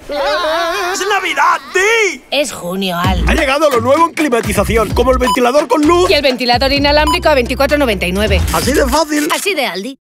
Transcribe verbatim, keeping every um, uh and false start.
¡Es Navidad, Di! Es junio, Al. Ha llegado lo nuevo en climatización, como el ventilador con luz. Y el ventilador inalámbrico a veinticuatro noventa y nueve. Así de fácil. Así de Aldi.